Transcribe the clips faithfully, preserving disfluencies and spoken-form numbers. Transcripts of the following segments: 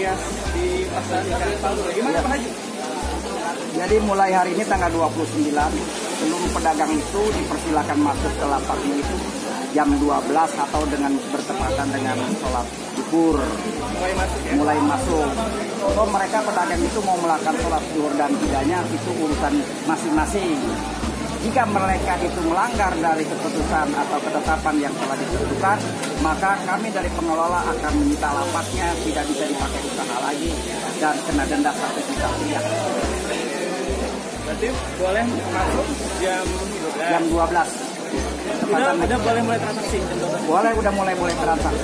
hias di pasar ikan Palura. Gimana Ya. Pak Haji? Jadi mulai hari ini tanggal dua puluh sembilan, seluruh pedagang itu dipersilakan masuk ke lapaknya itu jam dua belas atau dengan bertepatan dengan sholat zuhur. Mulai masuk ya? Mulai masuk. So, mereka pedagang itu mau melakukan sholat zuhur dan tidaknya itu urusan masing-masing. Jika mereka itu melanggar dari keputusan atau ketetapan yang telah ditentukan, maka kami dari pengelola akan meminta lapaknya tidak bisa dipakai usaha lagi dan kena denda satu juta rupiah. Berarti boleh masuk jam dua belas. Jam dua belas. Udah, udah boleh mulai transaksi jam dua belas. Boleh, udah mulai mulai transaksi.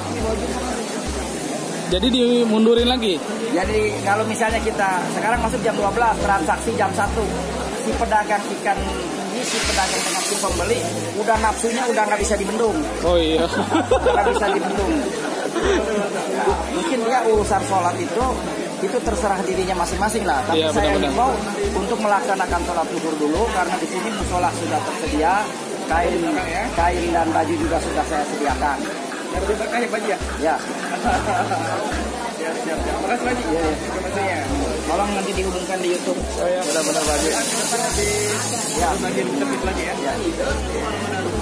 Jadi dimundurin lagi? Jadi kalau misalnya kita sekarang masuk jam dua belas, transaksi jam satu. Si pedagang ikan ini, si pedagang dengan si pembeli, udah nafsunya udah nggak bisa dibendung. Oh iya. Nggak bisa dibendung. Nah, mungkin dia urusan sholat itu, itu terserah dirinya masing-masing lah. Tapi Iya, saya benar-benar. himbau untuk melaksanakan sholat zuhur dulu, karena di sini musola sudah tersedia, kain, kain dan baju juga sudah saya sediakan. Yang lebih berkah ya Pak Haji ya? Ya. Siap, siap, siap. Makasih Pak Haji. Iya, iya. Informasinya. Tolong nanti dihubungkan di YouTube. Oh ya, benar-benar Pak Haji. Ke depan nanti Ya. bagian terbit lagi ya. Ya.